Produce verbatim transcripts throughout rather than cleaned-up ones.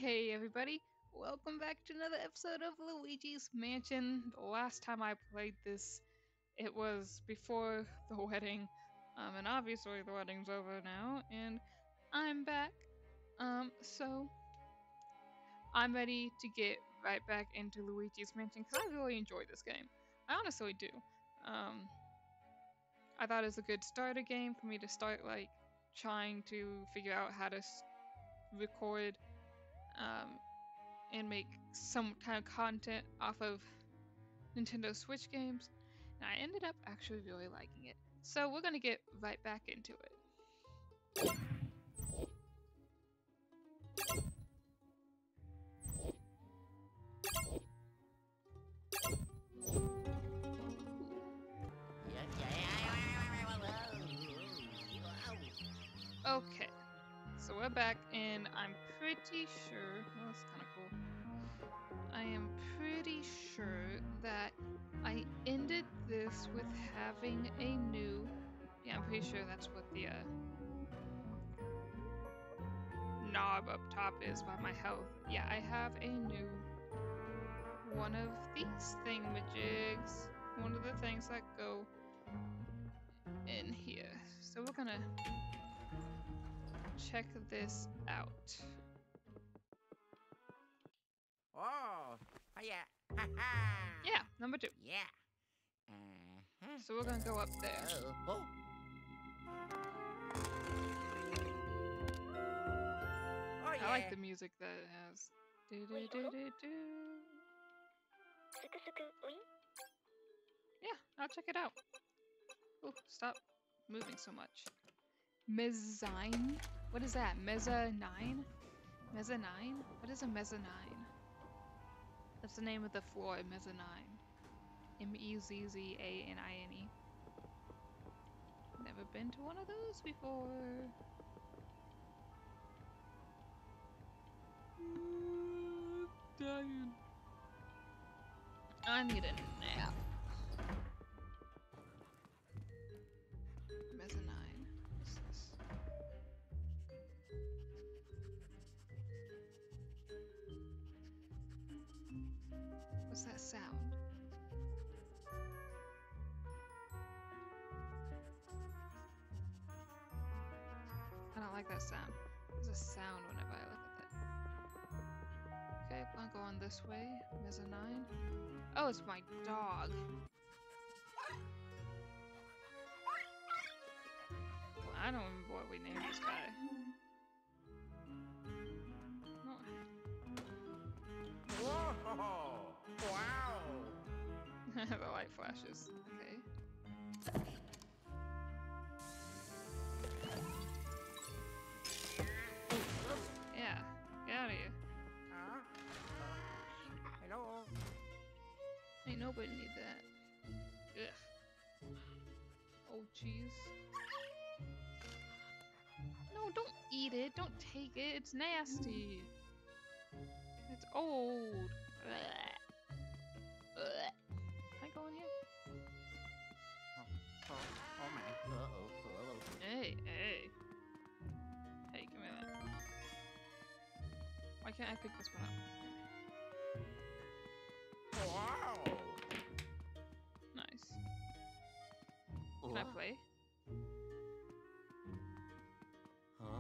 Hey everybody, welcome back to another episode of Luigi's Mansion. The last time I played this, it was before the wedding, um, and obviously the wedding's over now, and I'm back. Um, so I'm ready to get right back into Luigi's Mansion because I really enjoy this game. I honestly do. Um, I thought it was a good starter game for me to start like trying to figure out how to s- record. Um, and make some kind of content off of Nintendo Switch games. And I ended up actually really liking it. So we're gonna get right back into it. Okay, so we're back, and I'm pretty sure. Well, that's kind of cool. I am pretty sure that I ended this with having a new. Yeah, I'm pretty sure that's what the uh, knob up top is by my health. Yeah, I have a new one of these thingamajigs. One of the things that go in here. So we're gonna check this out. Oh, yeah. Ha ha. Yeah, number two. Yeah. Uh-huh. So we're gonna go up there. Oh, oh. Oh, I like yeah. the music that it has. Do, do, do, do, do. Yeah, I'll check it out. Oh, stop moving so much. Mezzine? What is that? Mezzanine? Mezzanine? What is a mezzanine? That's the name of the floor, mezzanine. M E Z Z A N I N E. Never been to one of those before. Mm, dying. I need a nap. Mezzanine. What's this? What's that sound? I don't like that sound. There's a sound whenever I look at that. Okay, I'm going this way. Mezzanine. Oh, it's my dog. Well, I don't remember what we named this guy. No. Whoa. Wow. The light flashes. Okay. Yeah. Get out of here. Huh? Hello. Ain't nobody need that. Ugh. Oh, jeez. No, don't eat it. Don't take it. It's nasty. It's old. Ugh. Ugh. Can I go in here? Oh, oh my. Uh-oh. Uh-oh. Hey, hey. Hey, give me that. Why can't I pick this one up? Wow. Nice. Can I What? play? Huh?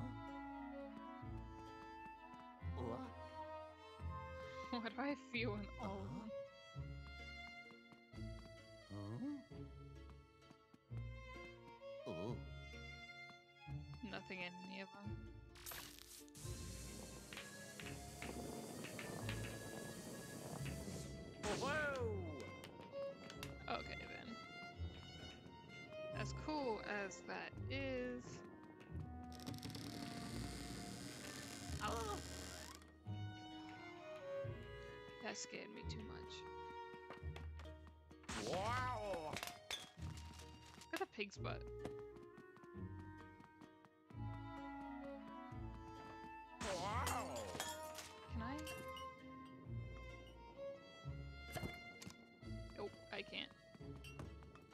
What? Why do I feel an Uh-huh. old one? Huh? Oh. Nothing in any of them. Whoa. Okay then. As cool as that is. Oh. That scared me too much. Wow. Look at the pig's butt. Wow. Can I? Nope, I can't.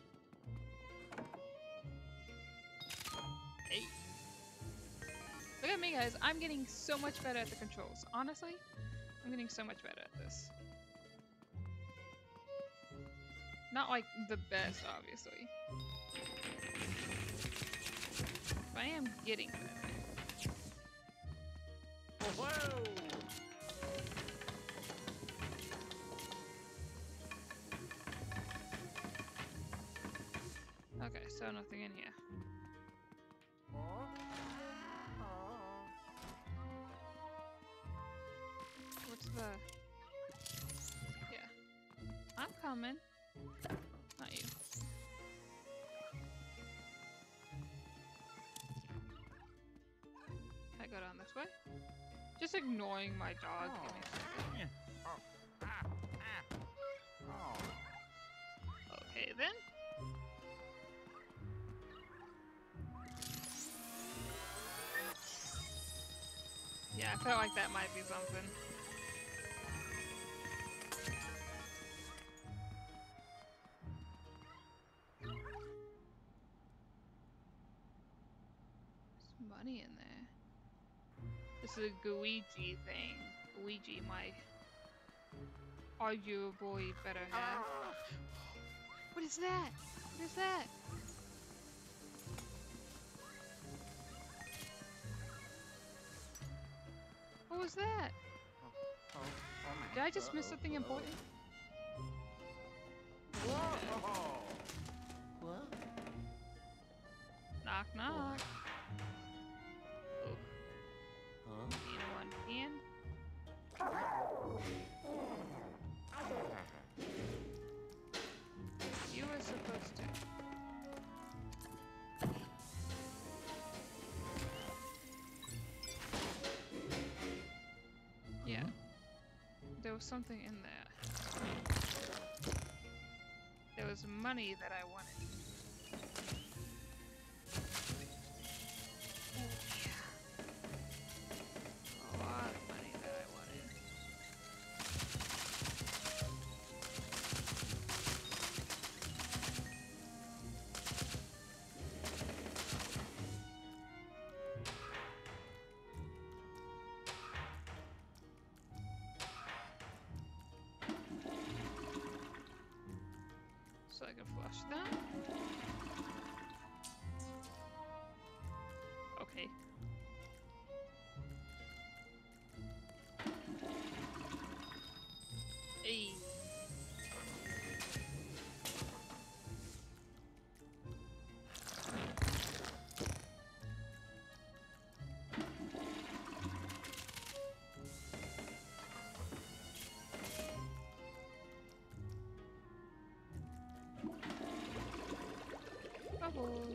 Hey. Look at me, guys. I'm getting so much better at the controls. Honestly, I'm getting so much better at this. Not like the best, obviously. But I am getting better. Whoa! Okay, so nothing in here. What's the... Yeah. I'm coming. Not you. Can I go down this way? Just ignoring my dog. Oh. Give me a second. Yeah. Oh. Ah. Ah. Oh. Okay, then. Yeah, I felt like that might be something. There's money in there. This is a Luigi thing. Luigi might arguably better have. What is that? What is that? What was that? Oh. Oh. Did I just miss something important? Whoa! What? Knock knock. Oh, Huh? you know one hand. You were supposed to. Yeah. There was something in there. There was money that I wanted. Oh, yeah. A lot of money that I wanted. So I can flush that. Okay. Hey. Bubbles.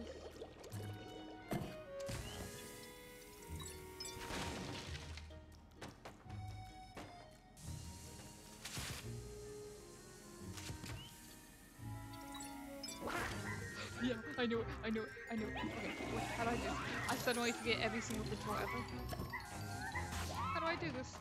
Yeah, I know it, I know it, I know it. Okay, wait, how do I do this? I suddenly forget every single control ever. How do I do this?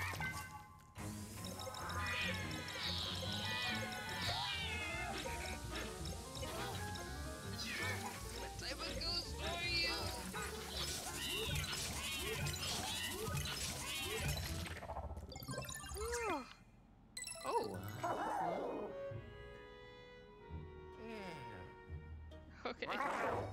What type of ghost are you? Oh. Oh. Yeah. Okay. Hello.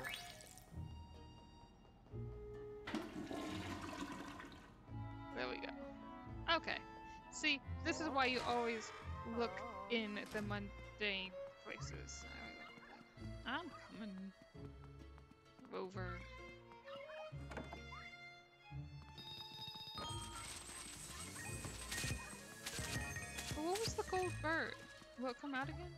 There we go. Okay. See, this is why you always look in the mundane places. I'm coming over. But what was the gold bird? Will it come out again?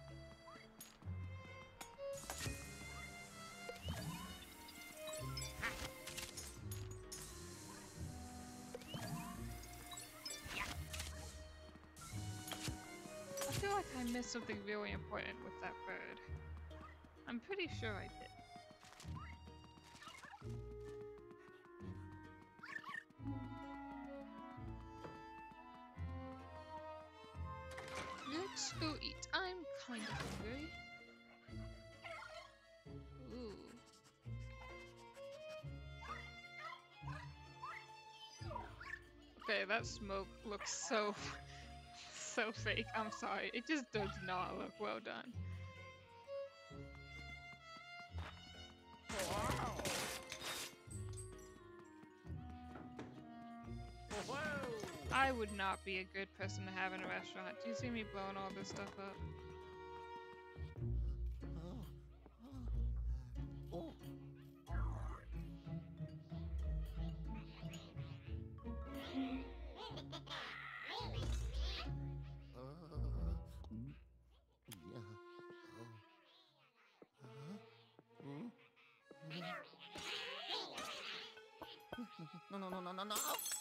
I feel like I missed something really important with that bird. I'm pretty sure I did. Let's go eat. I'm kind of hungry. Ooh. Okay, that smoke looks so, so fake. I'm sorry. It just does not look well done. I would not be a good person to have in a restaurant. Do you see me blowing all this stuff up? Oh. No, no, no, no, no, no.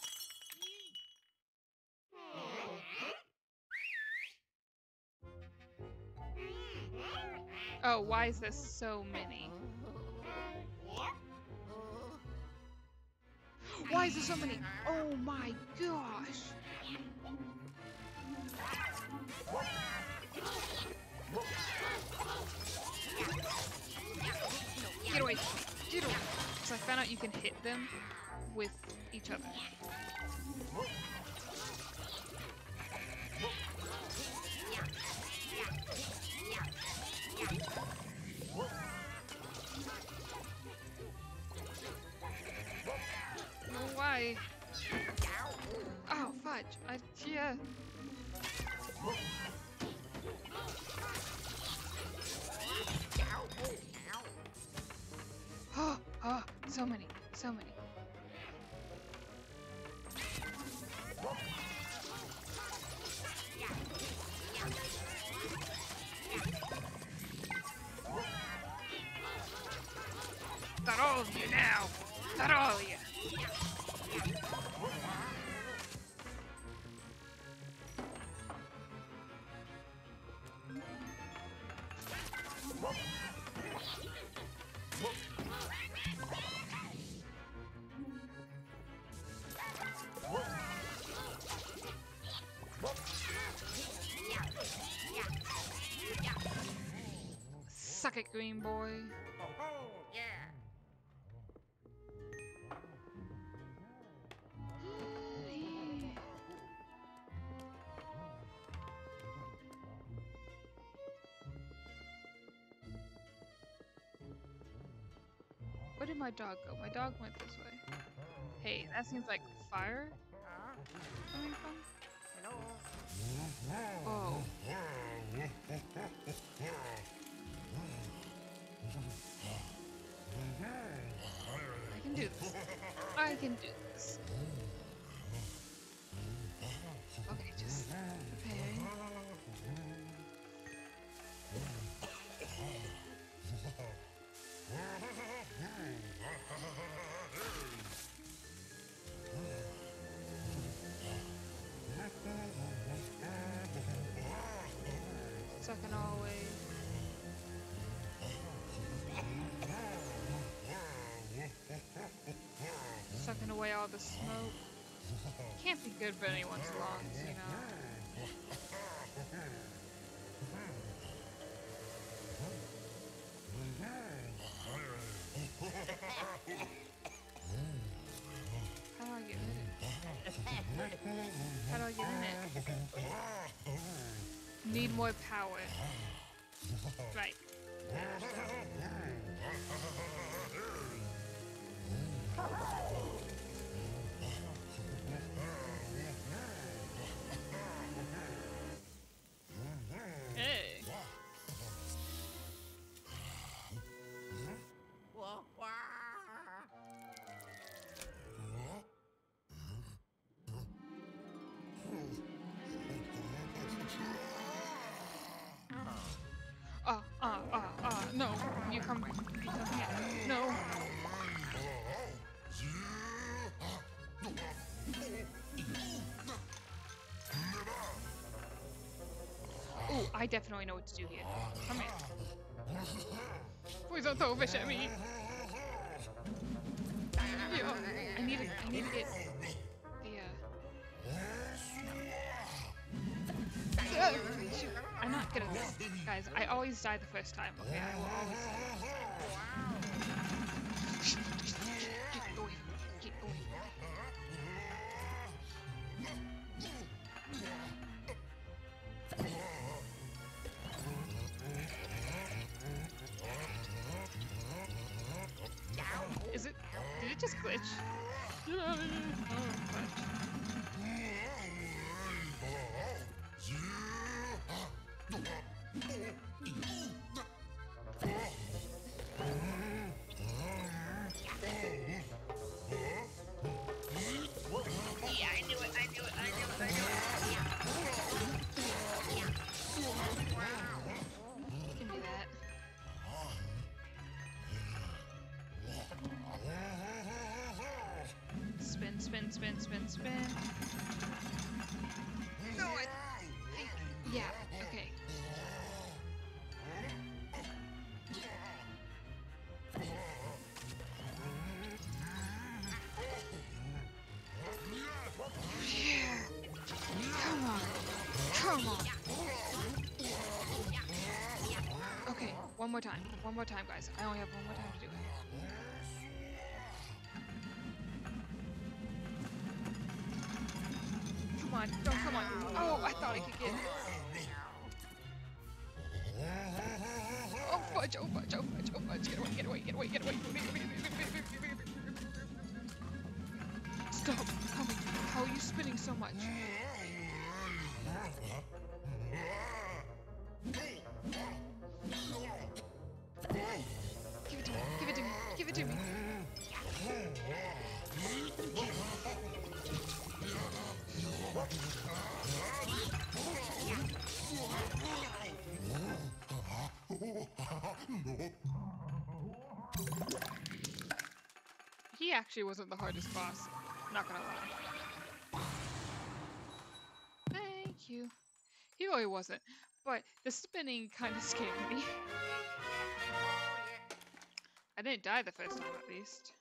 Oh, why is this so many? Why is there so many? Oh my gosh! Get away! Get away! Because I found out you can hit them with each other. No, why? Oh, fudge. I, yeah. Oh, oh, so many, so many. Got all of you now. Got all of you. Suck it, green boy. Where did my dog go? My dog went this way. Hey, that seems like fire coming from. Oh. I can do this. I can do this. Okay, just preparing. Sucking all away. Sucking away all the smoke. Can't be good for anyone's lungs, you know. How do I get in it? How do I get in it? Need more power. Right. Hey. Ah, ah, ah, ah, no. You come, you come here. No. Ooh, I definitely know what to do here. Come here. Please don't throw a fish at me. Yo, I need to, I need to get the, uh... uh shoot, I'm not good at this. Guys, I always die the first time. Okay, I will always die. Get away from me. Get away from me. fudge. Get out of here. Oh, fudge. Yeah, I knew it, I knew it, I knew it, I knew it. Give me that. Spin, spin, spin, spin, spin. No, I, I, yeah, okay. Come on, come on. Okay, one more time, one more time, guys. I only have one more time to do it. Come on, don't come on. Oh, I thought I could get it. Oh, fudge, oh, fudge, oh, fudge, oh, fudge. Get away, get away, get away, get away. Stop coming. How are you spinning so much? Give it to me, give it to me, give it to me. He actually wasn't the hardest boss, not gonna lie. Thank you. He really wasn't, but the spinning kind of scared me. I didn't die the first time, at least.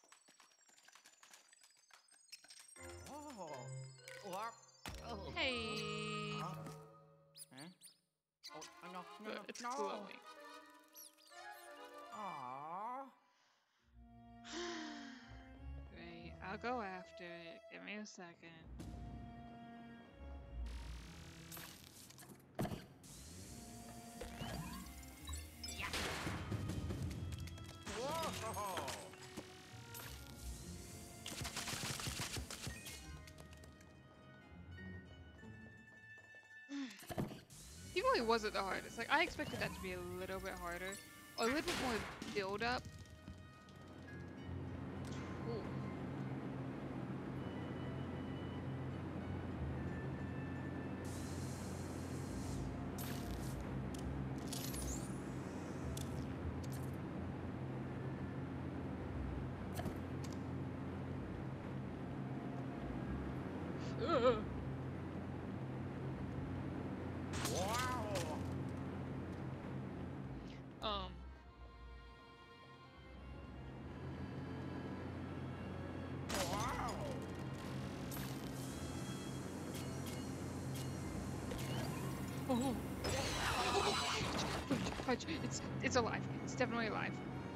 Oh, what? Oh. Hey, Huh? Huh? Oh, no, no, but no, it's no. glowing. Aww. Great, I'll go after it. Give me a second. Whoa. He really wasn't the hardest. Like, I expected that to be a little bit harder. Or a little bit more build up. Ooh. Ugh. Wow. Um. Wow. Oh. Fudge, fudge. It's it's alive. It's definitely alive.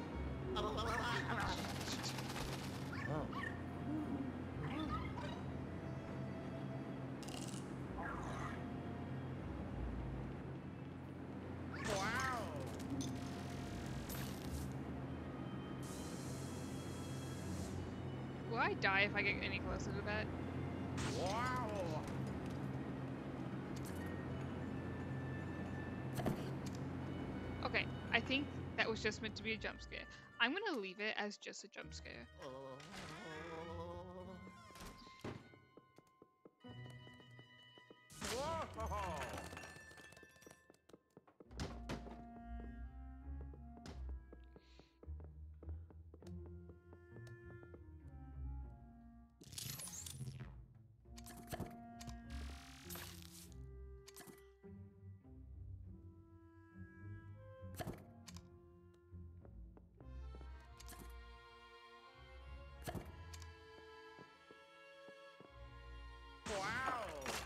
Wow. Will I die if I get any closer to that? Wow. Okay, I think that was just meant to be a jump scare. I'm gonna leave it as just a jump scare. Whoa. Wow.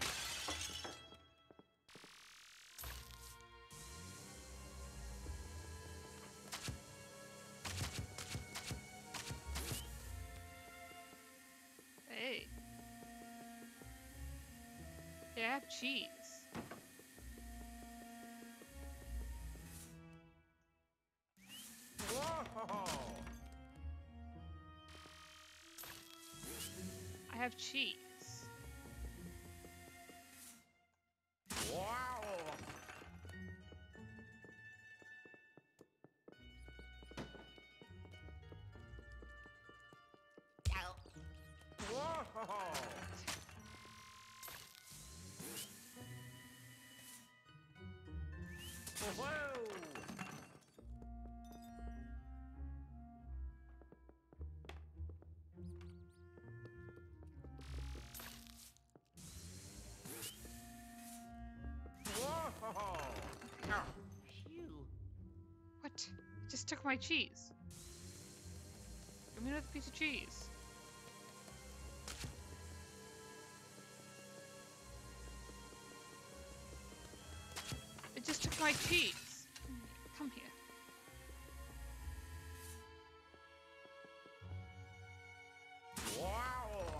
Hey. Yeah, I have cheese. Whoa. cheese. Wow. Whoa. Whoa. Whoa. Oh, phew. What? It just took my cheese. Give me another piece of cheese. It just took my cheese. Come here. Wow.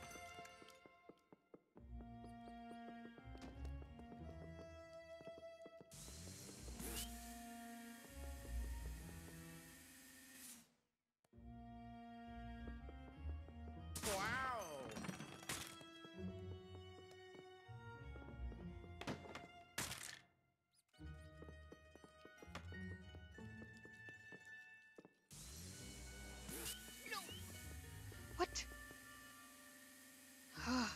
Wow. No. What? Ah.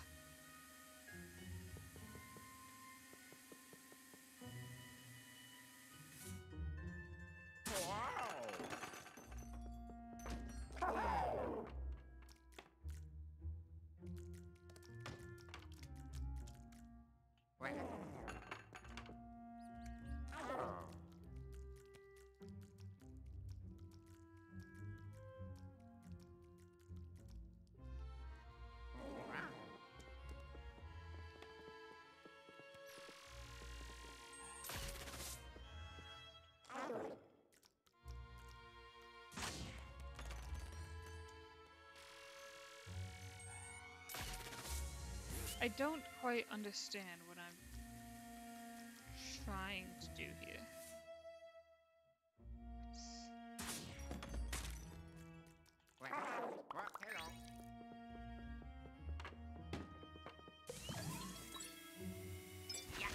Wow. Well. Oh. Wow. I don't quite understand what I'm trying to do here. Well. Well, hello. Yeah.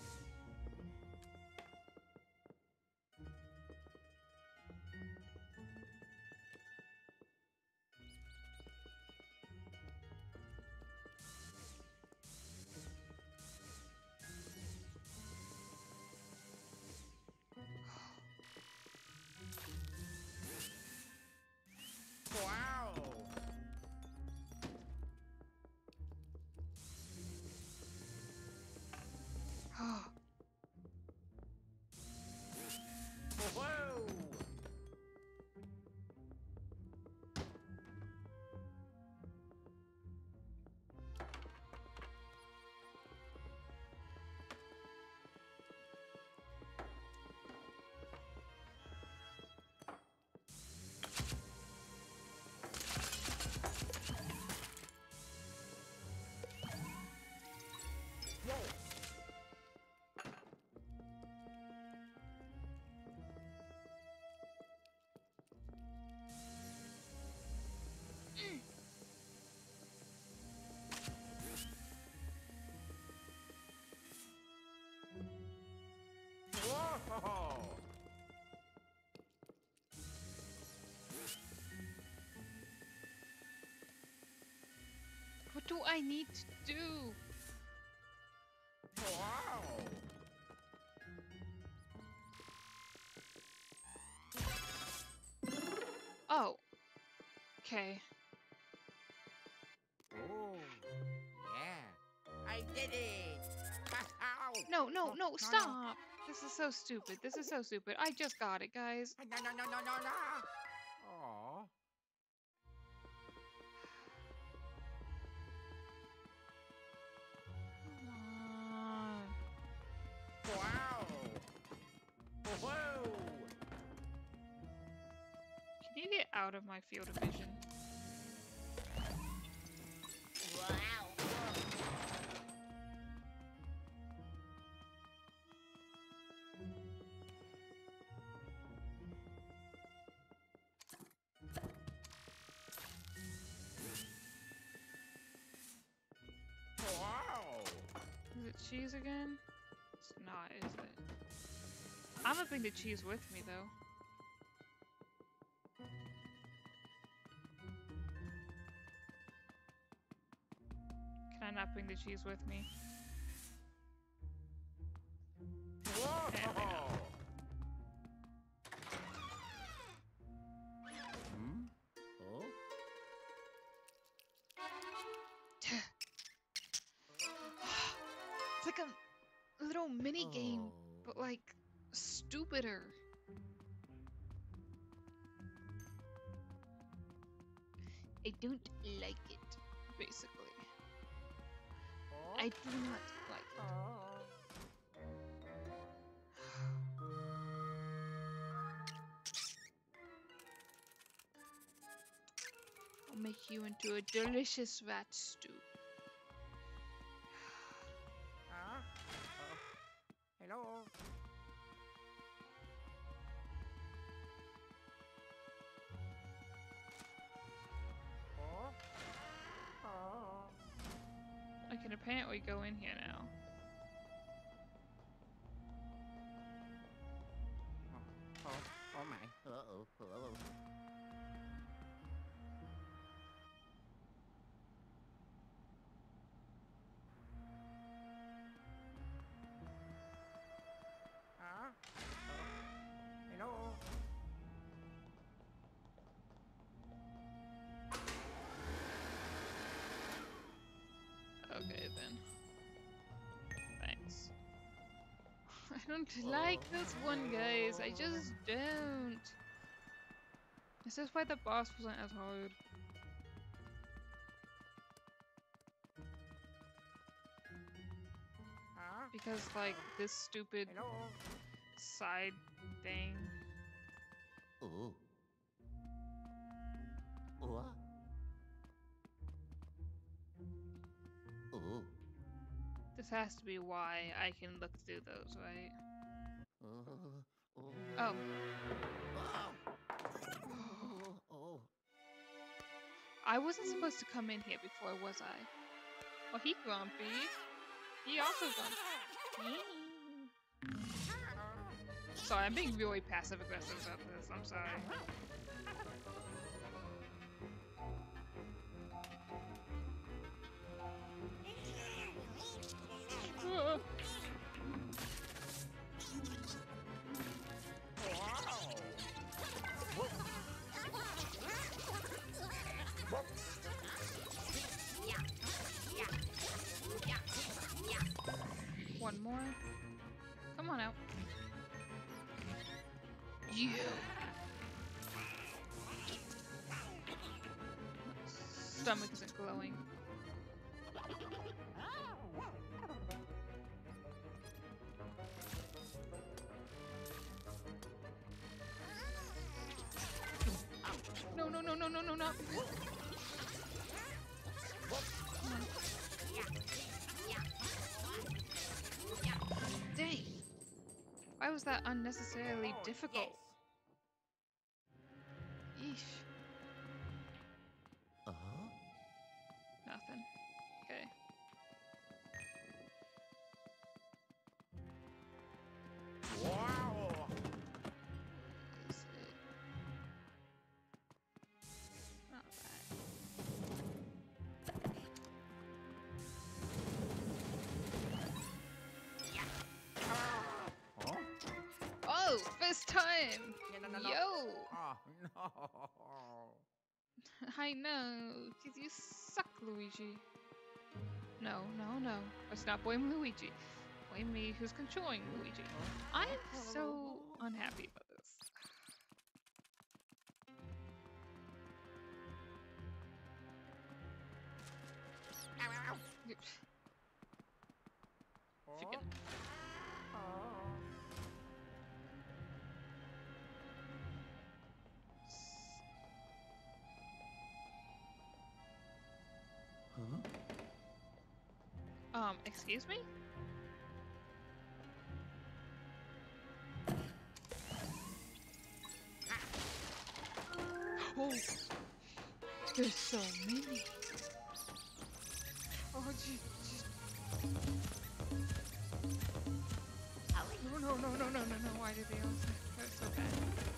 Wow. Oh. Whoa. Whoa. Mm. Whoa. What do I need to do? Wow. Oh. Okay. Oh. Yeah. I did it. Ow. No, no, Oh, no, no, no. stop! This is so stupid. This is so stupid. I just got it, guys. No, no, no, no, no, no. Aw. Come on. Wow. Whoa. Can you get out of my field of vision? Wow. cheese again? It's not, is it? I'm gonna bring the cheese with me, though. Can I not bring the cheese with me? Apparently not. Hmm? Oh? It's like a little mini game, Oh. but like stupider. I don't like it, basically. Oh? I do not like it. Oh. I'll make you into a delicious rat stew. Ah? Oh. Hello? Oh? Oh. I can apparently go in here now. Oh, oh, oh my. Uh-oh. Uh-oh. Ah? Oh. Hello? Okay then. Thanks. I don't like this one, guys. I just don't. This is why the boss wasn't as hard. Ah? Because, like, this stupid Hello? side thing. Oh. What? Oh. This has to be why I can look through those, right? Oh. Oh. Oh. Oh. Oh. I wasn't supposed to come in here before, was I? Well, he grumpy. He also grumpy. Sorry, I'm being really passive aggressive about this. I'm sorry. Ah. One more. Come on out. You. Stomach isn't glowing. No, no, no, no, no, no, no. Dang. Why was that unnecessarily Oh, difficult? Yeesh. Uh-huh. Nothing. Okay. Wow. Is it? Not that. Oh? Oh, first time! No, no, no, no. Yo! Oh, no. I know, because you suck, Luigi. No, no, no. Let's not blame Luigi. Blame me, who's controlling Luigi. I'm so unhappy about this. Freaking. Huh? Um, excuse me? Oh! There's so many! Oh, gee, gee. no, no, no, no, no, no, no. Why did they all say that's so bad?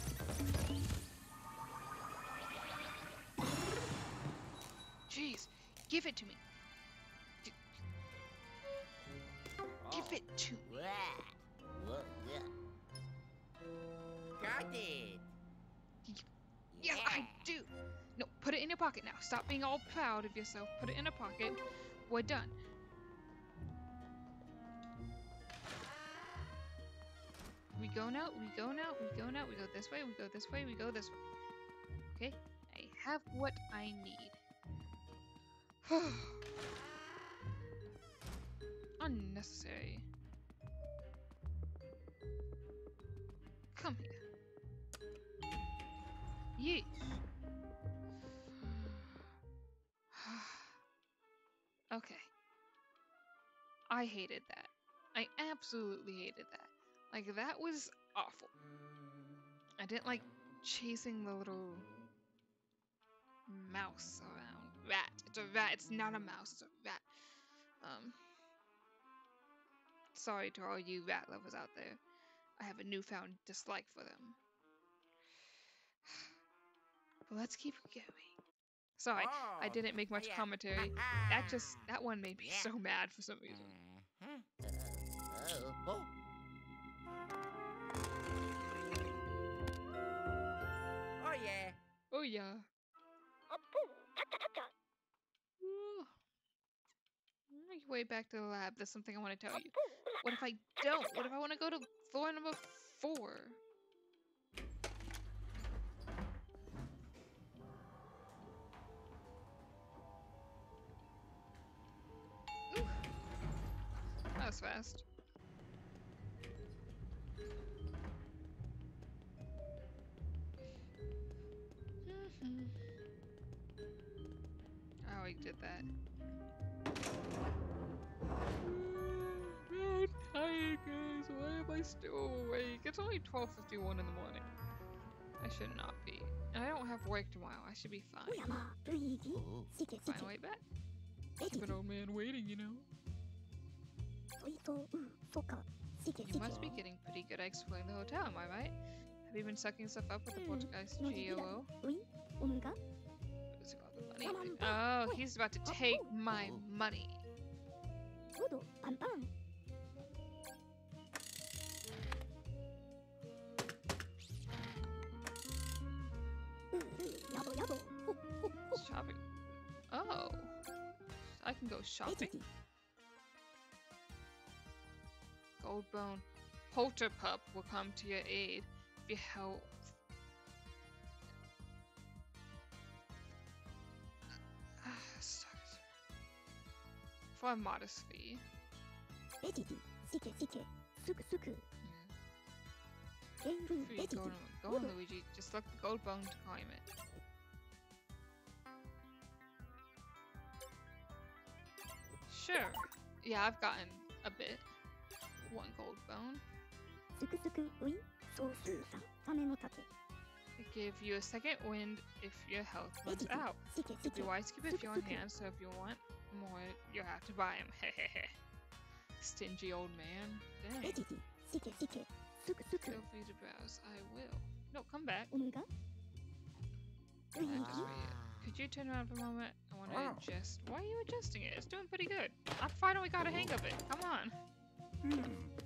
Jeez, give it to me. D give it to me. Wah. Whoa, yeah. Got it. Yes, I do. No, put it in your pocket now. Stop being all proud of yourself. Put it in a pocket. We're done. We go now, we go now, we go now, we go this way, we go this way, we go this way. Okay, I have what I need. Unnecessary. Come here. Yeesh. Okay. I hated that. I absolutely hated that. Like, that was awful. I didn't like chasing the little mouse around. Rat. It's a rat. It's not a mouse. It's a rat. Um. Sorry to all you rat lovers out there. I have a newfound dislike for them. But let's keep going. Sorry, I Oh, didn't make much yeah. commentary. That just, that one made me Yeah. so mad for some reason. Uh-huh. Uh, oh. Oh yeah. Oh yeah. Ooh. On your way back to the lab, there's something I want to tell you. What if I don't? What if I want to go to floor number four? Ooh. That was fast. Oh, we did that. I'm tired, guys. Why am I still awake? It's only twelve fifty-one in the morning. I should not be. And I don't have work tomorrow. I should be fine. Luigi, Oh. sike Fine sike. way back. Keep an old man waiting, you know. Soito, mm, soka, sike You must sike. be getting pretty good at exploring the hotel, am I right? Have you been sucking stuff up with the Hmm, Portuguese no G O O? Oui, omega. What's it called? The money? Oh, he's about to take my money. Todo, pan pan. Mm, mm, yabo yabo. Ho, ho, ho. Shopping. Oh. I can go shopping. Etiti. Goldbone. Polterpup will come to your aid if you help. For a modest fee. Etiti, sike sike. Suku suku. Genru, Free, go etiti. on, go on, Luigi. Just look the Goldbone to climb it. Sure. Yeah, I've gotten a bit. One Goldbone. Suku suku, oui. Sousu san, same no tate. They give you a second wind if your health runs Etiti, out. sike It'd be sike. wise to keep a few on Suku suku. hand, so if you want more, you have to buy them. Stingy old man. Dang. Etiti, sike sike. Suku suku. Feel free to browse. I will. No, come back. Omega. I just Luigi. for you. Could you turn around for a moment? I want to Oh. adjust. Why are you adjusting it? It's doing pretty good. I finally got a hang of it. Come on. Hmm.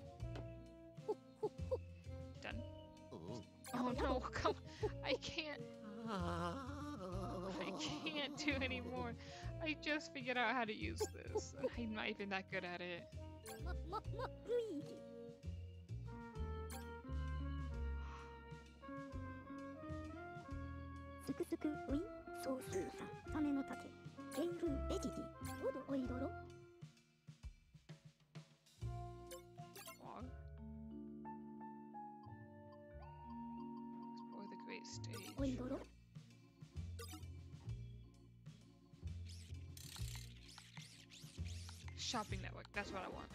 Done. Oh. Oh no, come. I can't. I I can't do anymore. I just figured out how to use this. and I'm not even that good at it. Ma, ma, ma, Luigi. Suku suku, oui. Sousu san, same no tate. Genru, etiti. Todo oidoro. Log. Explore the great stage. Oidoro. Shopping network. That's what I want.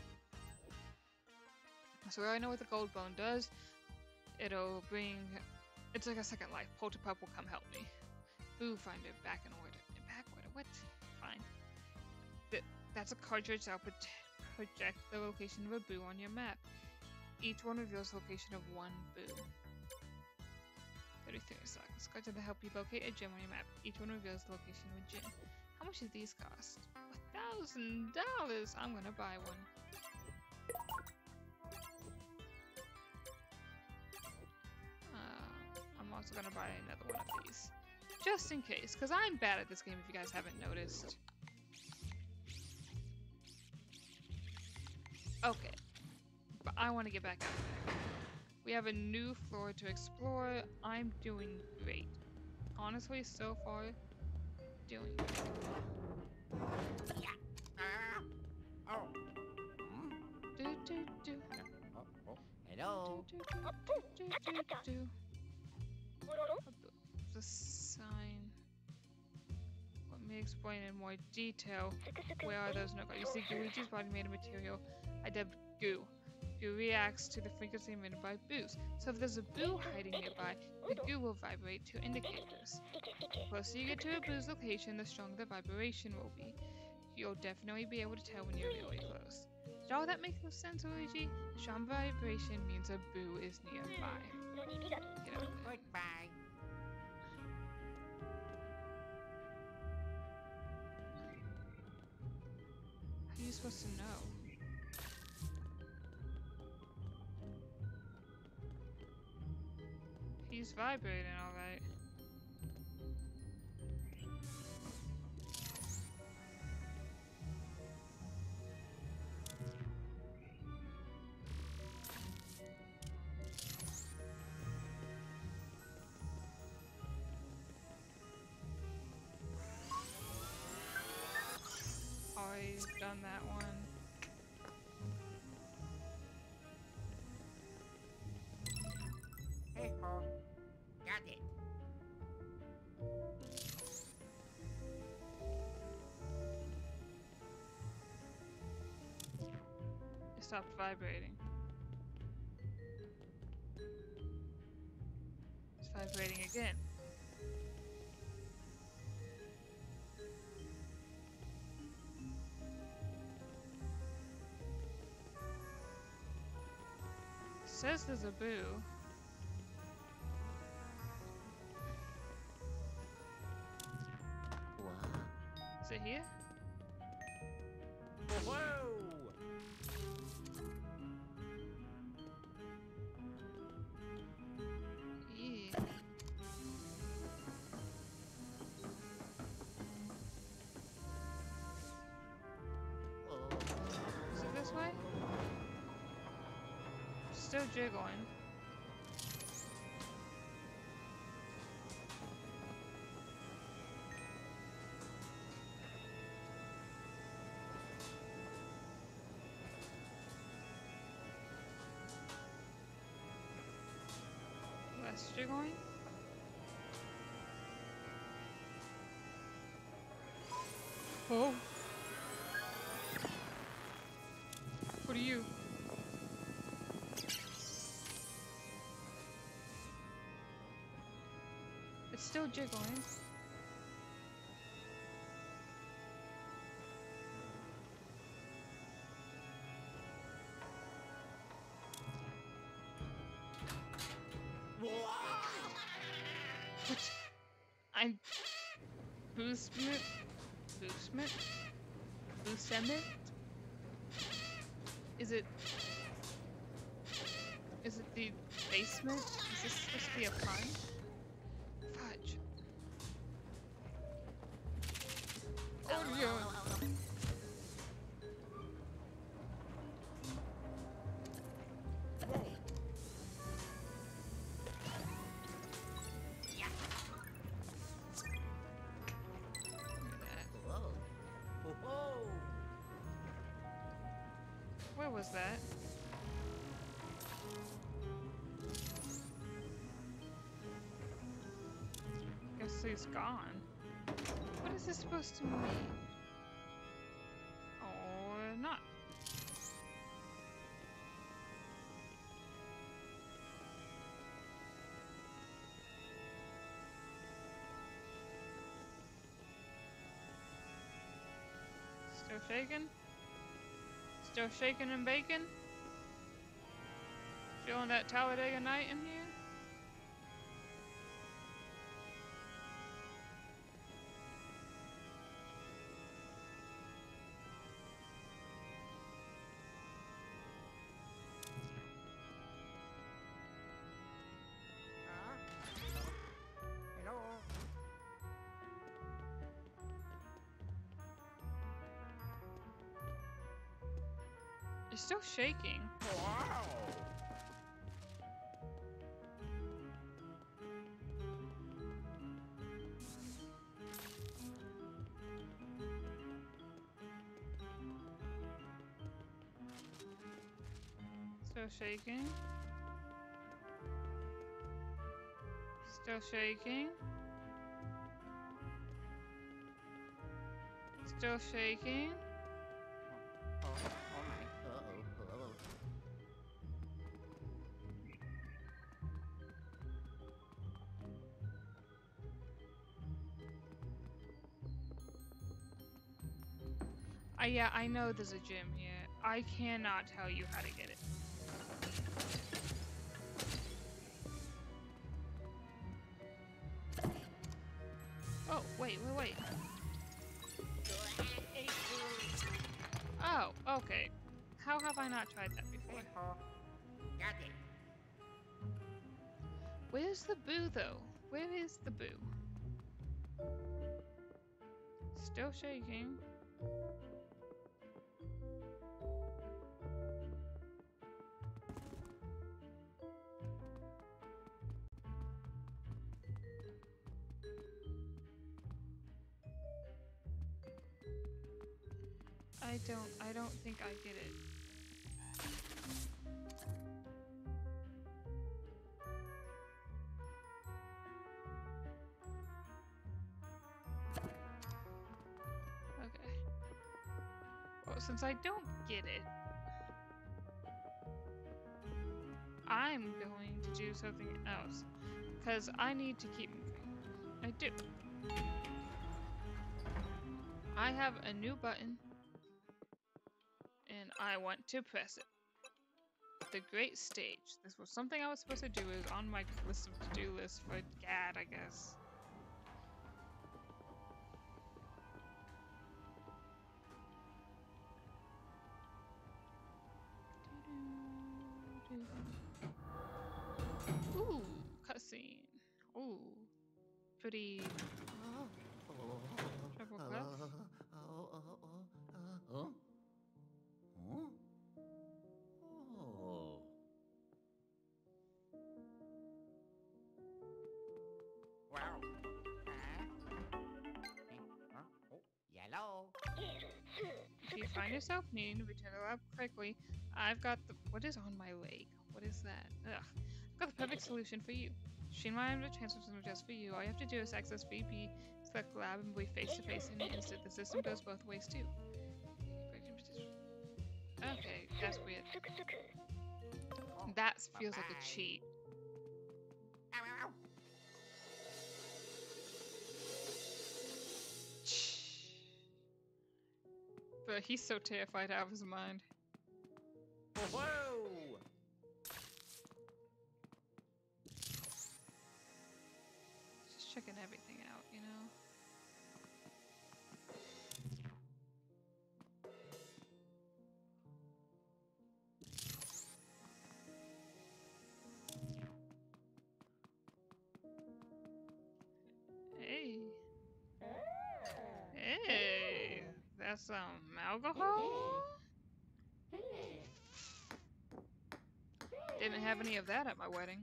So I know what the gold bone does. It'll bring. It's like a second life. Polterpup will come help me. Boo finder back in order. Back order. What? Fine. Th- that's a cartridge that'll pro- project the location of a boo on your map. Each one reveals the location of one boo. thirty-three seconds. Go to the help you locate a gym on your map. Each one reveals the location of a gym. How much do these cost? A thousand dollars! I'm gonna buy one. Uh, I'm also gonna buy another one of these. Just in case, because I'm bad at this game if you guys haven't noticed. Okay. But I want to get back out there. We have a new floor to explore. I'm doing great. Honestly, so far, doing great. Ah. Oh. Hmm? Do, do, do. Oh, oh. Hello. Do, do, do, do, do, do. The sign. Let me explain in more detail. Where are those notes? You see, Luigi's body made of material I dubbed goo. Goo reacts to the frequency emitted by boos. So if there's a boo hiding nearby, the goo will vibrate to indicate this. The closer you get to a boo's location, the stronger the vibration will be. You'll definitely be able to tell when you're really close. Did all that make no sense, Luigi? Strong vibration means a boo is nearby. Get out of there. Goodbye. How are you supposed to know? He's vibrating, alright. Always done that one. Hey ho. Got it. It stopped vibrating. It's vibrating again. Says there's a boo. Wow. Is it here? Whoa. Yeah. Oh. Is it this way? Still jiggling. Less jiggling. Oh. What are you? It's still jiggling. What? I'm boostment, boostment, boostment. Is it? Is it the basement? Is this supposed to be a pun? Fudge. Oh yeah. Whoa. Whoa. Where was that? Guess he's gone. What is this supposed to mean? Or not? Still shaking? Still shaking and baking? Feeling that Talladega night in here? Hello. It's still shaking. Wow. Still shaking. Still shaking. Still shaking. Oh, oh my. Uh-oh. Uh-oh. Uh, yeah, I know there's a gym here. I cannot tell you how to get it. Oh, wait, wait, wait. Oh, okay. How have I not tried that before? Got it. Where's the boo, though? Where is the boo? Still shaking. I don't, I don't think I get it. Okay. Well, since I don't get it, I'm going to do something else. Because I need to keep moving. I do. I have a new button. And I want to press it. The Great Stage. This was something I was supposed to do. It was on my list of to-do list for Gad, I guess. Ooh, cutscene. Ooh, pretty. Triple clef. Oh, oh, oh, uh, huh? Huh? Oh. Wow. Huh? Huh? Oh, yellow. If you find yourself needing to return to the lab quickly, I've got the. What is on my leg? What is that? Ugh. I've got the perfect solution for you. Streamline the transfer system just for you. All you have to do is access V P, select the lab, and be face to face in an instant. The system goes both ways too. Okay, that's weird. That feels like a cheat. Ow, ow, ow. But he's so terrified out of his mind. Whoa! Just checking everything out, you know? Hey. Hey. That's some alcohol? Didn't have any of that at my wedding.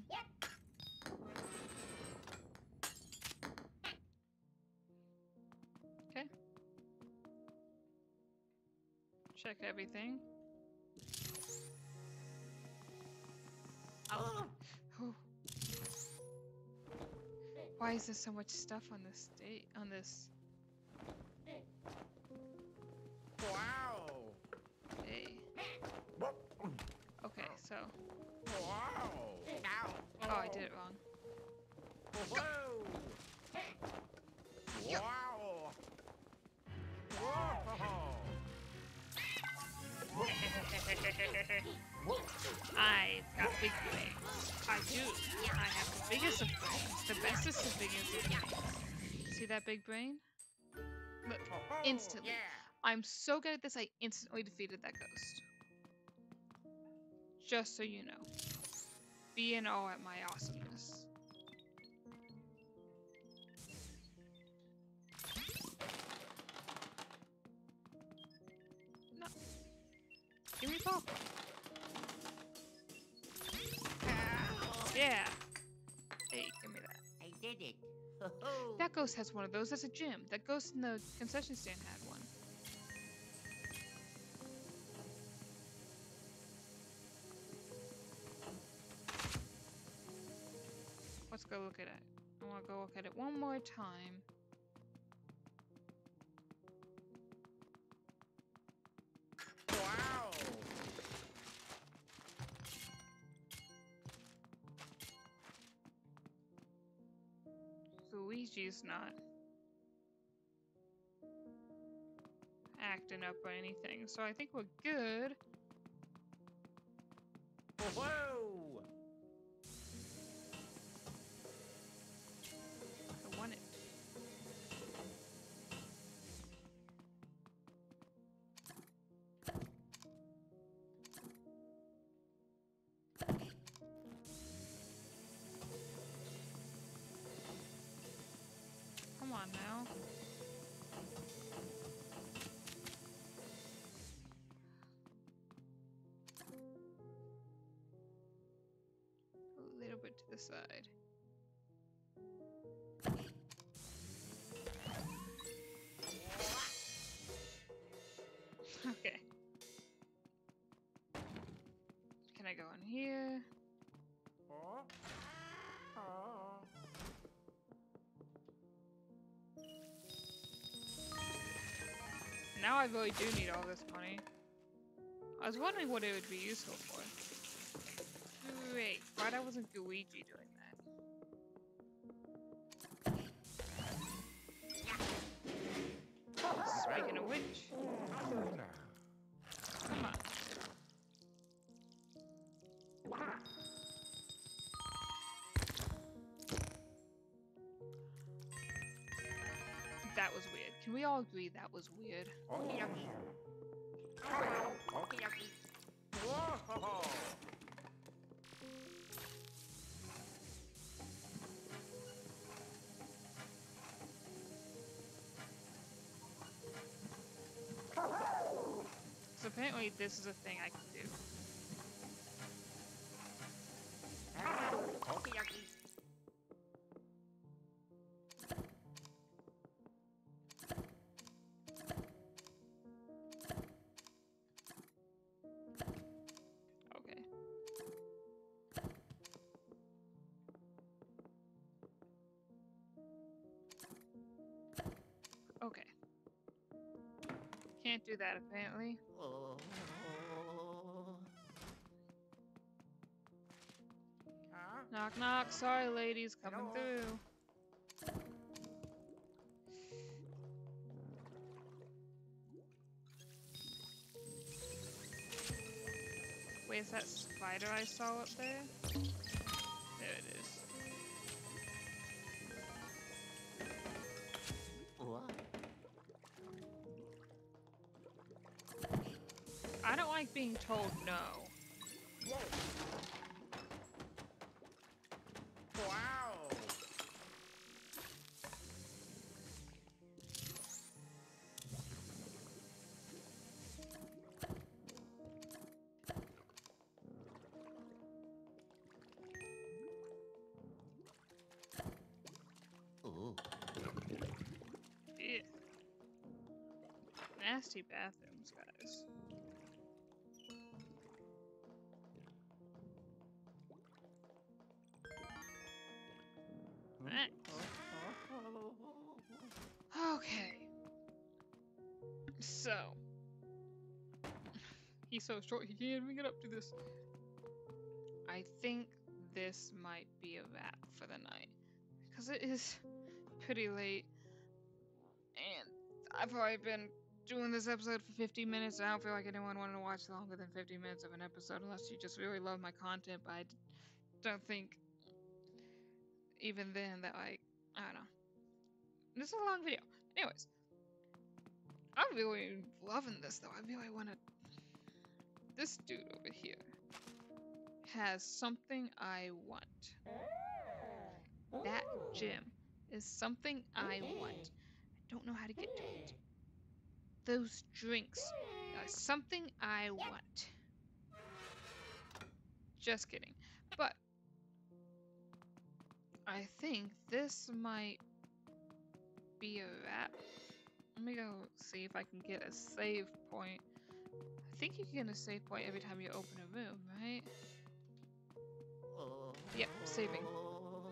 Okay. Check everything. Oh. Why is there so much stuff on this date? On this? Wow! Hey. Okay, so. Wow! Ow! Oh, I did it wrong. Whoa! Wow! Whoa! I've got big brains. I do. I have the biggest of brains. The bestest of biggest of brains. See that big brain? Look, instantly. I'm so good at this, I instantly defeated that ghost. Just so you know. Be in awe at my awesomeness. No. Give me popcorn. Yeah. Hey, give me that. I did it. That ghost has one of those. That's a gym. That ghost in the concession stand had one. Let's go look at it. I want to go look at it one more time. Wow. Luigi's not acting up or anything, so I think we're good. Whoa. I want it. Come on now. A little bit to the side. Okay. Can I go in here? Now I really do need all this money. I was wondering what it would be useful for. Wait, why wasn't Luigi doing that? Speaking of which, come on. That was weird. Can we all agree that was weird? Okie dokie. Okie dokie. Whoa. So apparently this is a thing I can do. Okie dokie. Okay. Okay. Can't do that apparently. Oh. Huh? Knock knock, sorry ladies, coming Hello? through. Where's that spider I saw up there? There it is. What? I don't like being told no. Whoa. Wow. Ooh. Yeah. Nasty bathrooms, guys. Thanks. Okay. So. He's so short, he can't even get up to this. I think this might be a wrap for the night. Because it is pretty late. And I've already been doing this episode for fifteen minutes. I don't feel like anyone wanted to watch longer than fifteen minutes of an episode unless you just really love my content, but I d- don't think even then that I, I don't know. This is a long video. Anyways, I'm really loving this though. I really want to. This dude over here has something I want. That gym is something I want. I don't know how to get to it. Those drinks are something I want. Just kidding. But I think this might be a wrap. Let me go see if I can get a save point. I think you can get a save point every time you open a room, right? Yep, saving. Go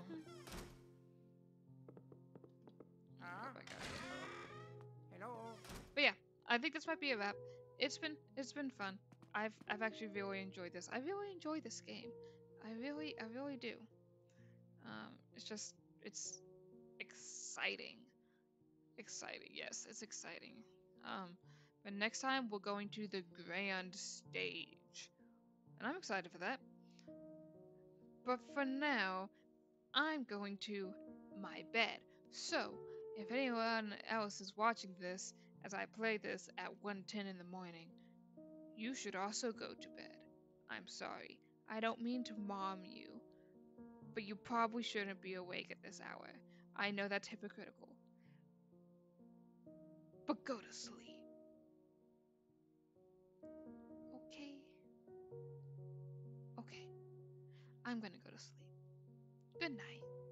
back out here. Hello. But yeah, I think this might be a wrap. It's been it's been fun. I've I've actually really enjoyed this. I really enjoy this game. I really I really do. Um, it's just it's exciting. Exciting, yes, it's exciting. Um, but next time we're going to the grand stage, and I'm excited for that. But for now, I'm going to my bed. So, if anyone else is watching this as I play this at one ten in the morning, you should also go to bed. I'm sorry. I don't mean to mom you, but you probably shouldn't be awake at this hour. I know that's hypocritical. But go to sleep. Okay? Okay. I'm gonna go to sleep. Good night.